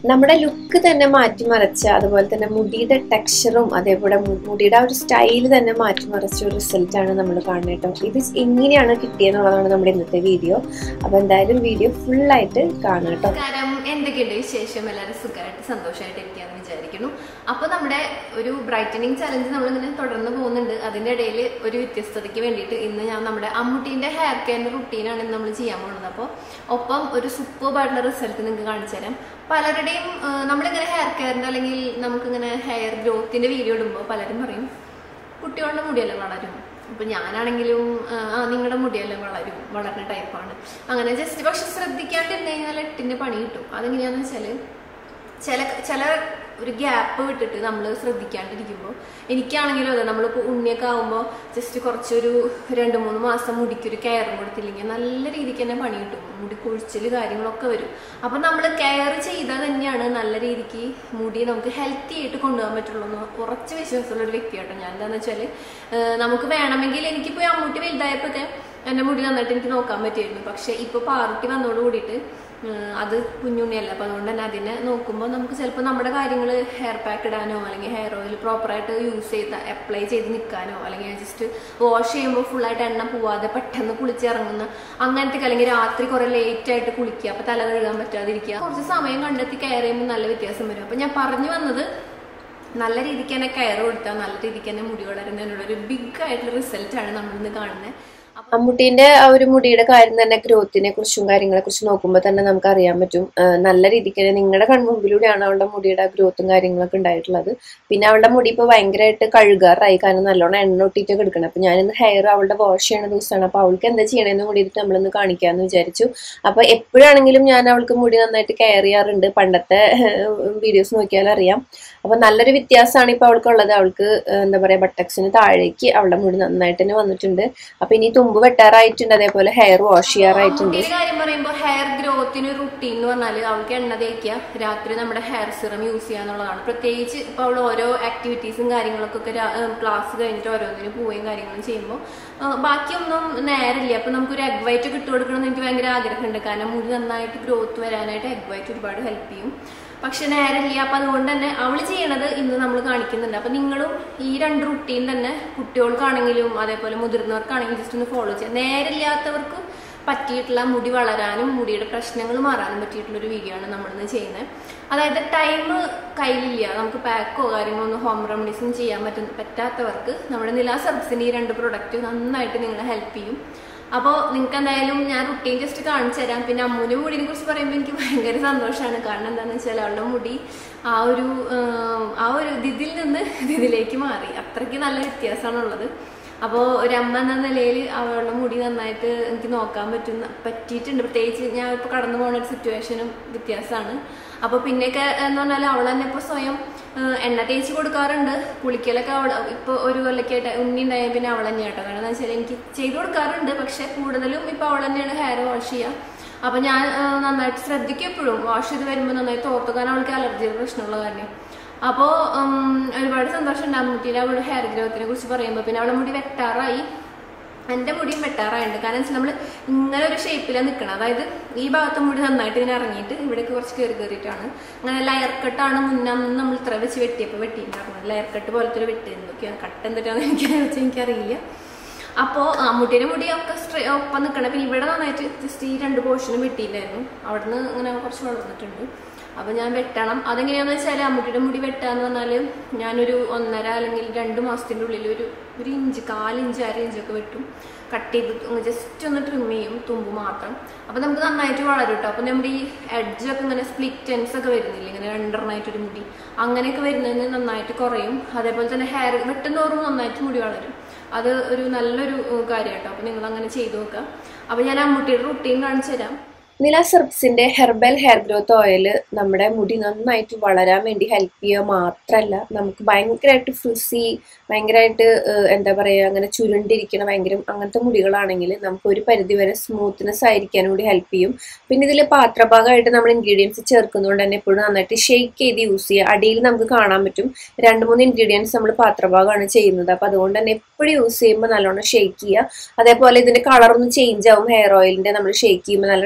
നമ്മുടെ ലുക്ക് തന്നെ മാറ്റിമറിച്ച, അതുപോലെ തന്നെ മുടിയുടെ ടെക്സ്ചറും അതേപോലെ മുടിയുടെ ആ ഒരു സ്റ്റൈല് തന്നെ മാറ്റിമറിച്ച ഒരു റിസൾട്ടാണ് നമ്മൾ കാണുന്നത് കേട്ടോ. ഇത് എങ്ങനെയാണ് കിട്ടിയെന്നുള്ളതാണ് നമ്മുടെ ഇന്നത്തെ വീഡിയോ. അപ്പൊ എന്തായാലും വീഡിയോ ഫുള്ളായിട്ട് കാണാം കേട്ടോ. എന്തൊക്കെയുണ്ട് വിശേഷം? എല്ലാവരും സുഖമായിട്ട് സന്തോഷമായിട്ട് ഇരിക്കാന്ന് വിചാരിക്കുന്നു. അപ്പൊ നമ്മുടെ ഒരു ബ്രൈറ്റനിങ് ചലഞ്ച് നമ്മളിങ്ങനെ തുടർന്ന് പോകുന്നുണ്ട്. അതിന്റെ ഇടയിൽ ഒരു വ്യത്യസ്തതയ്ക്ക് വേണ്ടിയിട്ട് ഇന്ന് ഞാൻ നമ്മുടെ അമ്മൂട്ടീന്റെ ഹെയർ കെയറിന്റെ റുട്ടീനാണ് ഇന്ന് നമ്മൾ ചെയ്യാൻ പോകുന്നത്. അപ്പോൾ ഒപ്പം ഒരു സൂപ്പർബായിട്ടുള്ള റിസൾട്ട് നിങ്ങൾക്ക് കാണിച്ചു തരാം. പലരുടെയും നമ്മളിങ്ങനെ ഹെയർ കെയറിന്റെ അല്ലെങ്കിൽ നമുക്കിങ്ങനെ ഹെയർ ഗ്രോത്തിന്റെ വീഡിയോ ഇടുമ്പോൾ പലരും പറയും കുട്ടികളുടെ മുടിയെല്ലാം വളരും, ഇപ്പൊ ഞാനാണെങ്കിലും നിങ്ങളുടെ മുടിയെല്ലാം വളരുന്ന ടൈപ്പാണ് അങ്ങനെ ജസ്റ്റ്. പക്ഷെ ശ്രദ്ധിക്കാണ്ടിരുന്നു കഴിഞ്ഞാൽ എട്ടിന്റെ പണി കിട്ടും. അതെങ്ങനെയാന്ന് വെച്ചാല് ചില ഒരു ഗ്യാപ്പ് വിട്ടിട്ട് നമ്മൾ ശ്രദ്ധിക്കാണ്ടിരിക്കുമ്പോൾ, എനിക്കാണെങ്കിലും അതെ, നമ്മളിപ്പോൾ ഉണ്ണിയൊക്കെ ആകുമ്പോൾ ജസ്റ്റ് കുറച്ചൊരു 2-3 മാസം മുടിക്കൊരു കെയറും കൊടുത്തില്ലെങ്കിൽ നല്ല രീതിക്ക് തന്നെ പണി കിട്ടും. മുടി കൊഴിച്ചിൽ കാര്യങ്ങളൊക്കെ വരും. അപ്പം നമ്മൾ കെയർ ചെയ്താൽ തന്നെയാണ് നല്ല രീതിക്ക് മുടി നമുക്ക് ഹെൽത്തി ആയിട്ട് കൊണ്ടുപോകാൻ പറ്റുള്ളൂ എന്ന് കുറച്ച് വിശ്വാസമുള്ള ഒരു വ്യക്തിയാട്ടോ ഞാൻ. എന്താണെന്ന് വെച്ചാൽ നമുക്ക് വേണമെങ്കിൽ എനിക്കിപ്പോൾ അമ്മൂട്ടി വലുതായപ്പോഴത്തെ എൻ്റെ മുടി നന്നായിട്ട് എനിക്ക് നോക്കാൻ പറ്റുമായിരുന്നു. പക്ഷെ ഇപ്പോൾ പാറുട്ടി വന്നോട് കൂടിയിട്ട് അത് കുഞ്ഞുണ്ണിയല്ല. അപ്പം അതുകൊണ്ട് തന്നെ അതിനെ നോക്കുമ്പോൾ നമുക്ക് ചിലപ്പോൾ നമ്മുടെ കാര്യങ്ങൾ ഹെയർ പാക്ക് ഇടാനോ അല്ലെങ്കിൽ ഹെയർ ഓയിൽ പ്രോപ്പറായിട്ട് അപ്ലൈ ചെയ്ത് നിൽക്കാനോ അല്ലെങ്കിൽ ജസ്റ്റ് വാഷ് ചെയ്യുമ്പോൾ ഫുള്ളായിട്ട് എണ്ണ പോവാതെ പെട്ടെന്ന് കുളിച്ചിറങ്ങുന്ന അങ്ങനത്തെ, അല്ലെങ്കിൽ രാത്രി കുറെ ലേറ്റ് ആയിട്ട് കുളിക്കുക, അപ്പം തല കഴുകാൻ പറ്റാതിരിക്കുക, കുറച്ച് സമയം കണ്ടെത്തി കെയർ ചെയ്യുമ്പോൾ നല്ല വ്യത്യാസം വരും. അപ്പം ഞാൻ പറഞ്ഞു വന്നത്, നല്ല രീതിക്ക് തന്നെ കെയർ കൊടുത്താൽ നല്ല രീതിക്ക് തന്നെ മുടി വളരുന്നതിനുള്ള ഒരു ബിഗ് ആയിട്ടുള്ള റിസൾട്ടാണ് നമ്മളിന്ന് കാണുന്നത്. അമ്മൂട്ടീന്റെ ആ ഒരു മുടിയുടെ കാര്യം തന്നെ, ഗ്രോത്തിനെ കുറിച്ചും കാര്യങ്ങളെ കുറിച്ചും നോക്കുമ്പോൾ തന്നെ നമുക്ക് അറിയാൻ പറ്റും. നല്ല രീതിക്ക് തന്നെ നിങ്ങളുടെ കൺമുമ്പിലൂടെയാണ് അവളുടെ മുടിയുടെ ഗ്രോത്തും കാര്യങ്ങളൊക്കെ ഉണ്ടായിട്ടുള്ളത്. പിന്നെ അവളുടെ മുടി ഇപ്പോൾ ഭയങ്കരമായിട്ട് കഴുകാറായി, കാരണം നല്ലോണം എണ്ണ ഒട്ടിയിട്ടൊക്കെ എടുക്കണം. അപ്പൊ ഞാനിന്ന് ഹെയർ അവളുടെ വാഷ് ചെയ്യണ ദിവസമാണ്. അപ്പൊ അവൾക്ക് എന്താ ചെയ്യണമെന്ന് കൂടിയിട്ട് നമ്മളിന്ന് കാണിക്കാന്ന് വിചാരിച്ചു. അപ്പൊ എപ്പോഴാണെങ്കിലും ഞാൻ അവൾക്ക് മുടി നന്നായിട്ട് കെയർ ചെയ്യാറുണ്ട്. പണ്ടത്തെ വീഡിയോസ് നോക്കിയാൽ അറിയാം. അപ്പൊ നല്ലൊരു വ്യത്യാസമാണ് ഇപ്പൊ അവൾക്കുള്ളത്. അവൾക്ക് എന്താ പറയാ, ബട്ടക്സിന് താഴേക്ക് അവളുടെ മുടി നന്നായിട്ട് തന്നെ വന്നിട്ടുണ്ട്. അപ്പൊ ഇനി തുമ്പ് വെട്ടാറായിട്ടുണ്ട്, അതേപോലെ ഹെയർ വാഷ് ചെയ്യാറായിട്ടുണ്ട്. കാര്യം പറയുമ്പോൾ ഹെയർ ഗ്രോത്തിന് റുട്ടീൻ എന്ന് പറഞ്ഞാൽ അവൾക്ക് എണ്ണ തേക്കുക, രാത്രി നമ്മുടെ ഹെയർ സിറം യൂസ് ചെയ്യാന്നുള്ളതാണ്. പ്രത്യേകിച്ച് ഇപ്പൊ അവൾ ഓരോ ആക്ടിവിറ്റീസും കാര്യങ്ങളൊക്കെ ക്ലാസ് കഴിഞ്ഞിട്ട് ഓരോന്നിന് പോവുകയും കാര്യങ്ങളും ചെയ്യുമ്പോൾ ബാക്കിയൊന്നും നേരില്ല. അപ്പൊ നമുക്കൊരു എഗ് വൈറ്റ് ഒക്കെ ഇട്ട് കൊടുക്കണമെന്ന് എനിക്ക് ഭയങ്കര ആഗ്രഹമുണ്ട്. കാരണം മുടി നന്നായിട്ട് ഗ്രോത്ത് വരാനായിട്ട് എഗ് വൈറ്റ് ഒരുപാട് ഹെൽപ്പ് ചെയ്യും. പക്ഷെ നേരമില്ല. അപ്പൊ അതുകൊണ്ട് തന്നെ അവള് ചെയ്യണത് ഇന്ന് നമ്മൾ കാണിക്കുന്നുണ്ട്. അപ്പൊ നിങ്ങളും ഈ 2 റുട്ടീൻ തന്നെ കുട്ടികൾക്കാണെങ്കിലും അതേപോലെ മുതിർന്നവർക്കാണെങ്കിലും ജസ്റ്റ് ഒന്ന് ഫോളോ ചെയ്യാം. നേരില്ലാത്തവർക്ക് പറ്റിയിട്ടുള്ള മുടി വളരാനും മുടിയുടെ പ്രശ്നങ്ങൾ മാറാനും പറ്റിയിട്ടുള്ള ഒരു വീഡിയോ ആണ് നമ്മളിന്ന് ചെയ്യുന്നത്. അതായത് ടൈം കയ്യിലില്ല, നമുക്ക് പാക്കോ കാര്യങ്ങളൊന്നും ഹോം റെമഡീസും ചെയ്യാൻ പറ്റാത്തവർക്ക് നമ്മുടെ നിലാസ് ഹെർബ്സിന്റെ ഈ 2 പ്രൊഡക്റ്റ് നന്നായിട്ട് നിങ്ങളെ ഹെൽപ്പ് ചെയ്യും. അപ്പോൾ നിങ്ങൾക്ക് എന്തായാലും ഞാൻ റുട്ടീൻ ജസ്റ്റ് കാണിച്ചു തരാം. പിന്നെ അമ്മൂൻ്റെ മുടിനെ കുറിച്ച് പറയുമ്പോൾ എനിക്ക് ഭയങ്കര സന്തോഷമാണ്. കാരണം എന്താണെന്ന് വെച്ചാൽ അവളുടെ മുടി ആ ഒരു ഇതിൽ നിന്ന് ഇതിലേക്ക് മാറി. അത്രയ്ക്ക് നല്ല വ്യത്യാസമാണുള്ളത്. അപ്പോൾ ഒരമ്മ എന്ന നിലയിൽ അവളുടെ മുടി നന്നായിട്ട് എനിക്ക് നോക്കാൻ പറ്റിയിട്ടുണ്ട്. പ്രത്യേകിച്ച് ഞാൻ ഇപ്പോൾ കടന്നു പോകുന്ന ഒരു സിറ്റുവേഷനും വ്യത്യാസമാണ്. അപ്പോൾ പിന്നെയൊക്കെ എന്ന് പറഞ്ഞാൽ അവൾ തന്നെ ഇപ്പോൾ സ്വയം എണ്ണ തേച്ച് കൊടുക്കാറുണ്ട്. കുളിക്കലൊക്കെ അവൾ ഇപ്പോൾ ഒരു കൊല്ലൊക്കെയായിട്ട് ഉണ്ണി ഉണ്ടായ പിന്നെ അവൾ തന്നെയാട്ടോ. കാരണം എന്താ വെച്ചാൽ എനിക്ക് ചെയ്ത് കൊടുക്കാറുണ്ട്, പക്ഷെ കൂടുതലും ഇപ്പോൾ അവൾ തന്നെയാണ് ഹെയർ വാഷ് ചെയ്യുക. അപ്പം ഞാൻ നന്നായിട്ട് ശ്രദ്ധിക്കും എപ്പോഴും വാഷ് ചെയ്ത് വരുമ്പോൾ നന്നായിട്ട് ഓർത്ത്, കാരണം അവൾക്ക് അലർജിയുടെ പ്രശ്നമുള്ള കാര്യം. അപ്പോൾ ഒരുപാട് സന്തോഷം ഉണ്ട് അമ്മൂട്ടിയുടെ അവളുടെ ഹെയർ ഗ്രോത്തിനെ കുറിച്ച് പറയുമ്പോൾ. പിന്നെ അവളുടെ മുടി വെട്ടാറായി, എൻ്റെ മുടിയും വെട്ടാറായിട്ടുണ്ട്. കാരണം വെച്ചാൽ നമ്മൾ ഇങ്ങനെ ഒരു ഷേപ്പിലാണ് നിൽക്കണം. അതായത് ഈ ഭാഗത്ത് മുടി നന്നായിട്ട് ഇങ്ങനെ ഇറങ്ങിയിട്ട് ഇവിടേക്ക് കുറച്ച് കയറിയിട്ടാണ്. അങ്ങനെ ലെയർ കട്ടാണ് മുന്നേ നമ്മൾ ഇത്ര വെച്ച് വെട്ടിയിട്ടുണ്ടായിരുന്നത്. ലെയർ കട്ട് പോലത്തെ ഒരു വെട്ട് എന്തൊക്കെയാണ് കട്ട് എന്തിട്ടാന്ന് എനിക്കറിയില്ല. അപ്പോൾ അമ്മൂട്ടീൻ്റെ മുടിയൊക്കെ ഒപ്പം നിൽക്കണം. പിന്നെ ഇവിടെ നന്നായിട്ട് ജസ്റ്റ് ഈ 2 പോർഷനും വെട്ടിയിട്ടായിരുന്നു. അവിടെ നിന്ന് ഇങ്ങനെ കുറച്ച് വളർന്നിട്ടുണ്ട്. അപ്പം ഞാൻ വെട്ടണം. അതെങ്ങനെയാണെന്ന് വെച്ചാൽ അമ്മൂട്ടിയുടെ മുടി വെട്ടാന്ന് പറഞ്ഞാൽ ഞാനൊരു 1.5 അല്ലെങ്കിൽ 2 മാസത്തിൻ്റെ ഉള്ളിൽ ഒരു ഇഞ്ച്, 1/4 ഇഞ്ച് 1/2 ഇഞ്ചൊക്കെ വെട്ടും. കട്ട് ചെയ്ത് ജസ്റ്റ് ഒന്ന് ട്രിം ചെയ്യും, തുമ്പ് മാത്രം. അപ്പം നമുക്ക് നന്നായിട്ട് വളരും കേട്ടോ. അപ്പം നമ്മുടെ ഈ എഡ്ജൊക്കെ ഇങ്ങനെ സ്പ്ലിറ്റ് എൻഡ്സ് ഒക്കെ വരുന്നില്ല, ഇങ്ങനെ 2 മുടി അങ്ങനെയൊക്കെ വരുന്നതിന് നന്നായിട്ട് കുറയും. അതേപോലെ തന്നെ ഹെയർ വെട്ടുന്നോറും നന്നായിട്ട് മുടി വളരും. അത് ഒരു നല്ലൊരു കാര്യം കേട്ടോ. അപ്പം നിങ്ങൾ അങ്ങനെ ചെയ്ത് നോക്കാം. അപ്പം ഞാൻ അമ്മൂട്ടിയുടെ റുട്ടീൻ കാണിച്ചു തരാം. നിലാസ് ഹെർബ്സിന്റെ ഹെർബൽ ഹെയർ ഗ്രോത്ത് ഓയിൽ നമ്മുടെ മുടി നന്നായിട്ട് വളരാൻ വേണ്ടി ഹെൽപ്പ് ചെയ്യുക മാത്രമല്ല, നമുക്ക് ഭയങ്കരമായിട്ട് ഫ്രിസി, ഭയങ്കരമായിട്ട് എന്താ പറയുക, അങ്ങനെ ചുരുണ്ടിരിക്കണം ഭയങ്കര അങ്ങനത്തെ മുടികളാണെങ്കിൽ നമുക്ക് ഒരു പരിധിവരെ സ്മൂത്ത്നെസ് ആയിരിക്കാൻ കൂടി ഹെൽപ്പ് ചെയ്യും. പിന്നെ ഇതിൽ പാത്രഭാഗമായിട്ട് നമ്മൾ ഇൻഗ്രീഡിയൻസ് ചേർക്കുന്നതുകൊണ്ട് തന്നെ എപ്പോഴും നന്നായിട്ട് ഷെയ്ക്ക് ചെയ്ത് യൂസ് ചെയ്യുക. അടിയിൽ നമുക്ക് കാണാൻ പറ്റും 2-3 ഇൻഗ്രീഡിയൻസ് നമ്മൾ പാത്രഭാഗമാണ് ചെയ്യുന്നത്. അപ്പം അതുകൊണ്ട് തന്നെ എപ്പോഴും യൂസ് ചെയ്യുമ്പോൾ നല്ലോണം ഷെയ്ക്ക് ചെയ്യുക. അതേപോലെ ഇതിന്റെ കളറൊന്ന് ചേഞ്ച് ആവും. ഹെയർ ഓയിലിന്റെ നമ്മൾ ഷെയ്ക്ക് ചെയ്യുമ്പോൾ നല്ല ഡാർക്ക്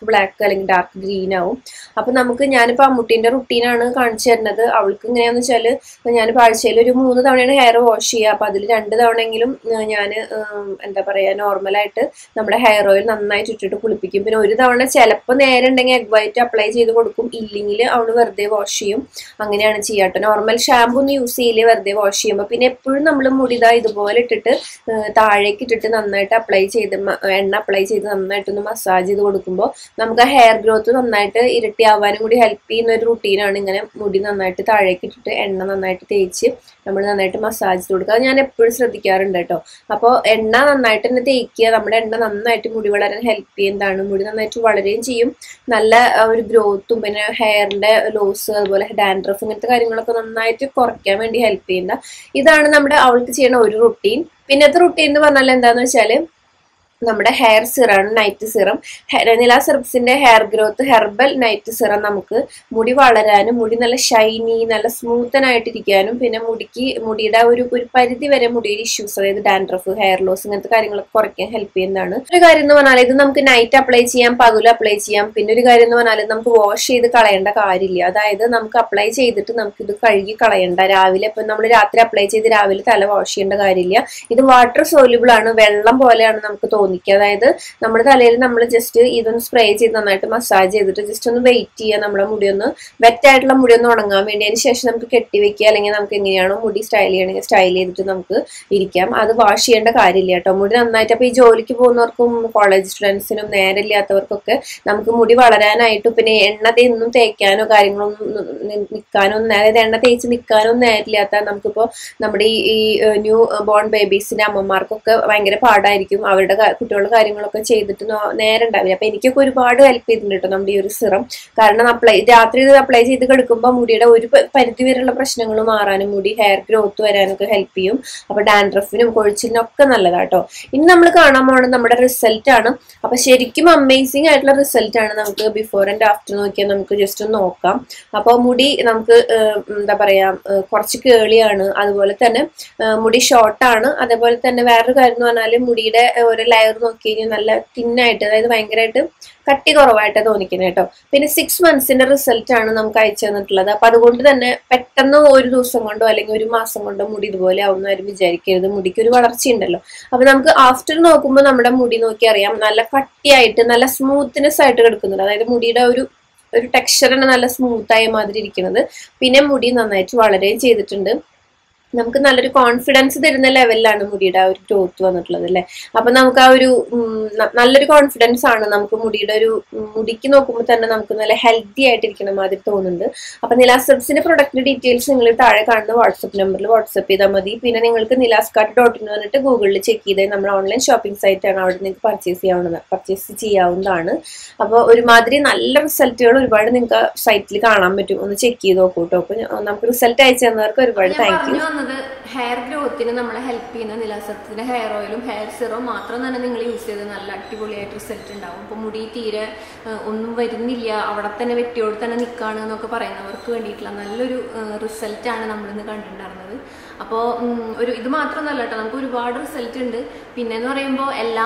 ഡാർക്ക് ബ്ലാക്ക് അല്ലെങ്കിൽ ഡാർക്ക് ഗ്രീൻ ആവും. അപ്പൊ ഞാനിപ്പോ അമ്മൂട്ടീന്റെ റുട്ടീനാണ് കാണിച്ചു തരുന്നത്. അവൾക്ക് എങ്ങനെയാന്ന് വെച്ചാല് ഞാനിപ്പോ ആഴ്ചയിൽ ഒരു 3 തവണയാണ് ഹെയർ വാഷ് ചെയ്യുക. അപ്പൊ അതിൽ 2 തവണയെങ്കിലും ഞാൻ എന്താ പറയാ നോർമലായിട്ട് നമ്മുടെ ഹെയർ ഓയിൽ നന്നായിട്ട് ഇട്ടിട്ട് കുളിപ്പിക്കും. പിന്നെ ഒരു തവണ ചിലപ്പോൾ നേരെ ഉണ്ടെങ്കിൽ എഗ് വൈറ്റ് അപ്ലൈ ചെയ്ത് കൊടുക്കും, ഇല്ലെങ്കിൽ അവള് വെറുതെ വാഷ് ചെയ്യും. അങ്ങനെയാണ് ചെയ്യാട്ടോ. നോർമൽ ഷാമ്പു ഒന്നും യൂസ് ചെയ്യില്ലേ വെറുതെ വാഷ് ചെയ്യുമ്പോൾ. പിന്നെ എപ്പോഴും നമ്മൾ മുടിതാ ഇതുപോലെ ഇട്ടിട്ട് താഴേക്ക് ഇട്ടിട്ട് നന്നായിട്ട് അപ്ലൈ ചെയ്ത് എണ്ണ അപ്ലൈ ചെയ്ത് നന്നായിട്ടൊന്ന് മസാജ് ചെയ്ത് കൊടുക്കുമ്പോൾ നമുക്ക് ആ ഹെയർ ഗ്രോത്ത് നന്നായിട്ട് ഇരട്ടിയാവാനും കൂടി ഹെൽപ്പ് ചെയ്യുന്ന ഒരു റുട്ടീനാണ്. ഇങ്ങനെ മുടി നന്നായിട്ട് താഴേക്ക് ഇട്ടിട്ട് എണ്ണ നന്നായിട്ട് തേച്ച് നമ്മൾ നന്നായിട്ട് മസാജ് ചെയ്ത് കൊടുക്കുക. അത് ഞാൻ എപ്പോഴും ശ്രദ്ധിക്കാറുണ്ട് കേട്ടോ. അപ്പോൾ എണ്ണ നന്നായിട്ട് തന്നെ തേക്കുക. നമ്മുടെ എണ്ണ നന്നായിട്ട് മുടി വളരാൻ ഹെൽപ്പ് ചെയ്യുന്നതാണ്. മുടി നന്നായിട്ട് വളരുകയും ചെയ്യും. നല്ല ഒരു ഗ്രോത്തും പിന്നെ ഹെയറിന്റെ ലോസ് അതുപോലെ ഡാൻഡ്രഫ് ഇങ്ങനത്തെ കാര്യങ്ങളൊക്കെ നന്നായിട്ട് കുറയ്ക്കാൻ വേണ്ടി ഹെൽപ്പ് ചെയ്യുന്ന ഇതാണ് അവൾക്ക് ചെയ്യുന്ന ഒരു റുട്ടീൻ. പിന്നത്തെ റുട്ടീൻ എന്ന് പറഞ്ഞാൽ എന്താന്ന് വെച്ചാല് നമ്മുടെ ഹെയർ സിറാണ് നൈറ്റ് സിറം. നിലാ സിറപ്സിന്റെ hair growth herbal night serum നമുക്ക് മുടി വളരാനും മുടി നല്ല ഷൈനി നല്ല സ്മൂത്തനായിട്ടിരിക്കാനും പിന്നെ മുടിയുടെ ഒരു പരിധി വരെ മുടിയുടെ ഇഷ്യൂസ് അതായത് ഡാൻഡ്രഫ് ഹെയർ ലോസ് ഇങ്ങനത്തെ കാര്യങ്ങളൊക്കെ കുറയ്ക്കാൻ ഹെൽപ്പ് ചെയ്യുന്നതാണ്. ഒരു കാര്യം എന്ന് പറഞ്ഞാൽ ഇത് നമുക്ക് നൈറ്റ് അപ്ലൈ ചെയ്യാം, പകലും അപ്ലൈ ചെയ്യാം. പിന്നെ ഒരു കാര്യം എന്ന് പറഞ്ഞാൽ നമുക്ക് വാഷ് ചെയ്ത് കളയേണ്ട കാര്യമില്ല. അതായത് നമുക്ക് അപ്ലൈ ചെയ്തിട്ട് നമുക്ക് ഇത് കഴുകി കളയണ്ട. രാവിലെ ഇപ്പൊ നമ്മൾ രാത്രി അപ്ലൈ ചെയ്ത് രാവിലെ തല വാഷ് ചെയ്യേണ്ട കാര്യമില്ല. ഇത് വാട്ടർ സോല്യൂബിൾ ആണ്, വെള്ളം പോലെയാണ് നമുക്ക് തോന്നുന്നത്. അതായത് നമ്മുടെ തലയിൽ നമ്മൾ ജസ്റ്റ് ഇതൊന്ന് സ്പ്രേ ചെയ്ത് നന്നായിട്ട് മസാജ് ചെയ്തിട്ട് ജസ്റ്റ് ഒന്ന് വെയിറ്റ് ചെയ്യുക. നമ്മുടെ മുടിയൊന്ന് വെറ്റായിട്ടുള്ള മുടിയൊന്ന് ഉണങ്ങാൻ വേണ്ടി. അതിന് ശേഷം നമുക്ക് കെട്ടിവെക്കുക, അല്ലെങ്കിൽ നമുക്ക് എങ്ങനെയാണോ മുടി സ്റ്റൈൽ ചെയ്യണമെങ്കിൽ സ്റ്റൈൽ ചെയ്തിട്ട് നമുക്ക് ഇരിക്കാം. അത് വാഷ് ചെയ്യേണ്ട കാര്യമില്ല കേട്ടോ. മുടി നന്നായിട്ട് അപ്പൊ ഈ ജോലിക്ക് പോകുന്നവർക്കും കോളേജ് സ്റ്റുഡൻസിനും നേരമില്ലാത്തവർക്കൊക്കെ നമുക്ക് മുടി വളരാനായിട്ടും പിന്നെ എണ്ണ ഒന്നും തേക്കാനോ കാര്യങ്ങളൊന്നും നിൽക്കാനോ അതായത് എണ്ണ തേച്ച് നിൽക്കാനോ നേരില്ലാത്ത നമുക്കിപ്പോ നമ്മുടെ ഈ ന്യൂ ബോൺ ബേബീസിന്റെ അമ്മമാർക്കൊക്കെ ഭയങ്കര പാടായിരിക്കും. അവരുടെ കുട്ടികളുടെ കാര്യങ്ങളൊക്കെ ചെയ്തിട്ട് നേരം ഉണ്ടാവില്ല. അപ്പൊ എനിക്കൊക്കെ ഒരുപാട് ഹെൽപ്പ് ചെയ്തിട്ടുണ്ട് കേട്ടോ നമ്മുടെ ഈ ഒരു സിറം. കാരണം രാത്രി ഇത് അപ്ലൈ ചെയ്ത് കിടക്കുമ്പോൾ മുടിയുടെ ഒരു പരിധി വരെയുള്ള പ്രശ്നങ്ങൾ മാറാനും മുടി ഹെയർ ഗ്രോത്ത് വരാനൊക്കെ ഹെൽപ്പ് ചെയ്യും. അപ്പൊ ഡാൻഡ്രഫിനും കൊഴിച്ചിലിനും ഒക്കെ നല്ലതാട്ടോ. ഇനി നമ്മൾ കാണാൻ പോകുന്നത് നമ്മുടെ റിസൾട്ട് ആണ്. അപ്പൊ ശരിക്കും അമേസിംഗ് ആയിട്ടുള്ള റിസൾട്ട് ആണ്. നമുക്ക് ബിഫോർ ആൻഡ് ആഫ്റ്റർ നോക്കിയാൽ നമുക്ക് ജസ്റ്റ് ഒന്ന് നോക്കാം. അപ്പോൾ മുടി നമുക്ക് എന്താ പറയാ കുറച്ച് കേളിയാണ്, അതുപോലെ തന്നെ മുടി ഷോർട്ടാണ്. അതേപോലെ തന്നെ വേറൊരു കാര്യം എന്ന് പറഞ്ഞാൽ മുടിയുടെ ഒരു ലെയർ നോക്കി കഴിഞ്ഞാൽ നല്ല തിന്നായിട്ട് അതായത് ഭയങ്കരമായിട്ട് കട്ടി കുറവായിട്ട് തോന്നിക്കുന്നത് കേട്ടോ. പിന്നെ 6 monthsന്റെ റിസൾട്ട് ആണ് നമുക്ക് അയച്ചു തന്നിട്ടുള്ളത്. അപ്പൊ അതുകൊണ്ട് തന്നെ പെട്ടെന്ന് ഒരു ദിവസം കൊണ്ടോ അല്ലെങ്കിൽ ഒരു മാസം കൊണ്ടോ മുടി ഇതുപോലെ ആവുന്ന ആരും വിചാരിക്കരുത്. മുടിക്ക് ഒരു വളർച്ചയുണ്ടല്ലോ. അപ്പൊ നമുക്ക് ആഫ്റ്റർ നോക്കുമ്പോൾ നമ്മുടെ മുടി നോക്കി അറിയാം നല്ല കട്ടിയായിട്ട് നല്ല സ്മൂത്ത്നെസ് ആയിട്ട് കിടക്കുന്നുണ്ട്. അതായത് മുടിയുടെ ഒരു ടെക്സ്ചറാണ് നല്ല സ്മൂത്തായ മാതിരി ഇരിക്കുന്നത്. പിന്നെ മുടി നന്നായിട്ട് വളരുകയും ചെയ്തിട്ടുണ്ട്. നമുക്ക് നല്ലൊരു കോൺഫിഡൻസ് തരുന്ന ലെവലിലാണ് മുടിയുടെ ആ ഒരു ഗ്രോത്ത് വന്നിട്ടുള്ളത് അല്ലെ. അപ്പൊ നമുക്ക് ആ ഒരു നല്ലൊരു കോൺഫിഡൻസ് ആണ് നമുക്ക് മുടിക്ക് നോക്കുമ്പോൾ തന്നെ നമുക്ക് നല്ല ഹെൽത്തി ആയിട്ടിരിക്കുന്ന മാതിരി തോന്നുന്നുണ്ട്. അപ്പൊ നിലാസ് സിറപ്സിന്റെ പ്രൊഡക്റ്റിന്റെ ഡീറ്റെയിൽസ് നിങ്ങൾ താഴെ കാണുന്ന വാട്സ്ആപ്പ് നമ്പറിൽ വാട്സ്ആപ്പ് ചെയ്താൽ മതി. പിന്നെ നിങ്ങൾക്ക് nilascart.in പറഞ്ഞിട്ട് ഗൂഗിളിൽ ചെക്ക് ചെയ്ത് നമ്മുടെ ഓൺലൈൻ ഷോപ്പിംഗ് സൈറ്റ് ആണ്. അവിടെ നിങ്ങൾക്ക് പർച്ചേസ് ചെയ്യാവുന്നതാണ്. അപ്പൊ ഒരുമാതിരി നല്ല റിസൾട്ടുകൾ ഒരുപാട് നിങ്ങൾക്ക് സൈറ്റിൽ കാണാൻ പറ്റും. ഒന്ന് ചെക്ക് ചെയ്ത് നോക്കൂ കേട്ടോ. അപ്പൊ നമുക്ക് റിസൾട്ട് അയച്ചു തന്നവർക്ക് ഒരുപാട് താങ്ക് യു. ഹെയർ ഗ്രോത്തിന് നമ്മളെ ഹെൽപ്പ് ചെയ്യുന്ന നിലാസത്തിന്റെ ഹെയർ ഓയിലും ഹെയർ സിറവും മാത്രം തന്നെ നിങ്ങൾ യൂസ് ചെയ്ത് നല്ല അടിപൊളിയായിട്ട് റിസൾട്ട് ഉണ്ടാവും. ഇപ്പൊ മുടി തീരെ ഒന്നും വരുന്നില്ല, അവിടെ തന്നെ വെട്ടിയോട് തന്നെ നിൽക്കുകയാണ് എന്നൊക്കെ പറയുന്നവർക്ക് വേണ്ടിയിട്ടുള്ള നല്ലൊരു റിസൾട്ടാണ് നമ്മളിന്ന് കണ്ടിട്ടുണ്ടായിരുന്നത്. അപ്പോൾ ഇത് മാത്രമൊന്നുമല്ല കേട്ടോ, നമുക്ക് ഒരുപാട് റിസൾട്ട് ഉണ്ട്. പിന്നെ എന്ന് പറയുമ്പോൾ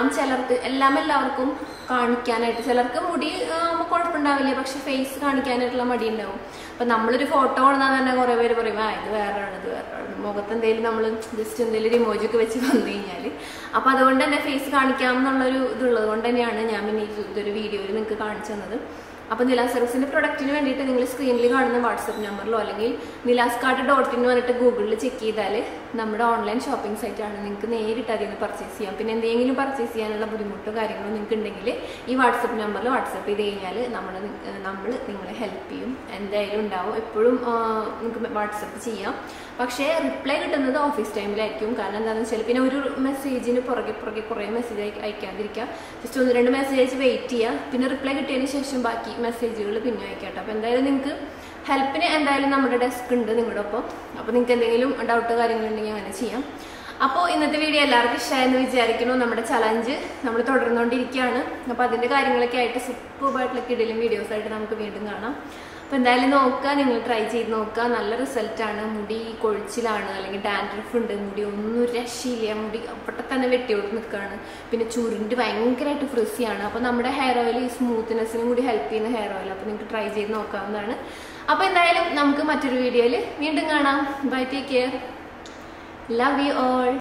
എല്ലാവർക്കും കാണിക്കാനായിട്ട് ചിലർക്ക് മുടി കുഴപ്പമുണ്ടാവില്ല, പക്ഷെ ഫേസ് കാണിക്കാനായിട്ടുള്ള മടി ഉണ്ടാവും. അപ്പം നമ്മളൊരു ഫോട്ടോ കാണുന്നാൽ തന്നെ കുറേ പേര് പറയും ഇത് വേറെയാണ് മുഖത്ത് എന്തെങ്കിലും നമ്മൾ ജസ്റ്റ് എന്തെങ്കിലും ഒരു ഇമോജൊക്കെ വെച്ച് വന്നു കഴിഞ്ഞാൽ. അപ്പം അതുകൊണ്ട് തന്നെ ഫേസ് കാണിക്കാം എന്നുള്ളൊരു ഇതുള്ളത് കൊണ്ട് തന്നെയാണ് ഞാൻ പിന്നെ ഇതൊരു വീഡിയോയിൽ നിങ്ങൾക്ക് കാണിച്ചു തന്നത്. അപ്പോൾ നിലാസ് സിറപ്സിന്റെ പ്രൊഡക്റ്റിന് വേണ്ടിയിട്ട് നിങ്ങൾ സ്ക്രീനിൽ കാണുന്ന വാട്സപ്പ് നമ്പറിലോ അല്ലെങ്കിൽ nilascart.in പറഞ്ഞിട്ട് ഗൂഗിളിൽ ചെക്ക് ചെയ്താൽ നമ്മുടെ ഓൺലൈൻ ഷോപ്പിംഗ് സൈറ്റാണ്. നിങ്ങൾക്ക് നേരിട്ട് അതിൽ നിന്ന് പർച്ചേസ് ചെയ്യാം. പിന്നെ എന്തെങ്കിലും പർച്ചേസ് ചെയ്യാനുള്ള ബുദ്ധിമുട്ടോ കാര്യങ്ങളോ നിങ്ങൾക്ക് ഉണ്ടെങ്കിൽ ഈ വാട്സപ്പ് നമ്പറിൽ വാട്സപ്പ് ചെയ്ത് കഴിഞ്ഞാൽ നമ്മൾ നിങ്ങളെ ഹെൽപ്പ് ചെയ്യും. എന്തായാലും ഉണ്ടാവും. എപ്പോഴും നിങ്ങൾക്ക് വാട്സപ്പ് ചെയ്യാം. പക്ഷേ റിപ്ലൈ കിട്ടുന്നത് ഓഫീസ് ടൈമിലായിരിക്കും. കാരണം എന്താണെന്ന് വെച്ചാൽ പിന്നെ ഒരു മെസ്സേജിന് പുറകെ കുറേ മെസ്സേജ് അയക്കാതിരിക്കുക. ജസ്റ്റ് 1-2 മെസ്സേജ് അയച്ച് വെയിറ്റ് ചെയ്യുക. പിന്നെ റിപ്ലൈ കിട്ടിയതിന് ശേഷം ബാക്കി മെസ്സേജുകൾ പിന്നെ അയക്കാം. അപ്പോൾ എന്തായാലും നിങ്ങൾക്ക് ഹെൽപ്പിന് എന്തായാലും നമ്മുടെ ഡെസ്ക് ഉണ്ട് നിങ്ങളുടെ ഒപ്പം. അപ്പോൾ നിങ്ങൾക്ക് എന്തെങ്കിലും ഡൗട്ടോ കാര്യങ്ങളുണ്ടെങ്കിൽ അങ്ങനെ ചെയ്യാം. അപ്പോൾ ഇന്നത്തെ വീഡിയോ എല്ലാവർക്കും ഇഷ്ടമായെന്ന് വിചാരിക്കുന്നു. നമ്മുടെ ചലഞ്ച് നമ്മൾ തുടർന്നുകൊണ്ടിരിക്കുകയാണ്. അപ്പോൾ അതിൻ്റെ കാര്യങ്ങളൊക്കെ ആയിട്ട് സൂപ്പറായിട്ടുള്ള കിടിലും വീഡിയോസായിട്ട് നമുക്ക് വീണ്ടും കാണാം. അപ്പോൾ എന്തായാലും നോക്കുക, നിങ്ങൾ ട്രൈ ചെയ്ത് നോക്കുക. നല്ല റിസൾട്ടാണ്. മുടി കൊഴിച്ചിലാണ് അല്ലെങ്കിൽ ഡാൻഡ്രഫ് ഉണ്ട്, മുടി ഒന്നും രക്ഷയില്ല, മുടി അപ്പട്ടെ തന്നെ വെട്ടിയോട് നിൽക്കുകയാണ്. പിന്നെ ചുരുണ്ട് ഭയങ്കരമായിട്ട് ഫ്രിസിയാണ്. അപ്പോൾ നമ്മുടെ ഹെയർ ഓയിൽ ഈ സ്മൂത്ത്നെസ്സിനും കൂടി ഹെൽപ്പ് ചെയ്യുന്ന ഹെയർ ഓയിൽ. അപ്പോൾ നിങ്ങൾക്ക് ട്രൈ ചെയ്ത് നോക്കാവുന്നതാണ്. അപ്പോൾ എന്തായാലും നമുക്ക് മറ്റൊരു വീഡിയോയിൽ വീണ്ടും കാണാം. Bye, take care, love you all.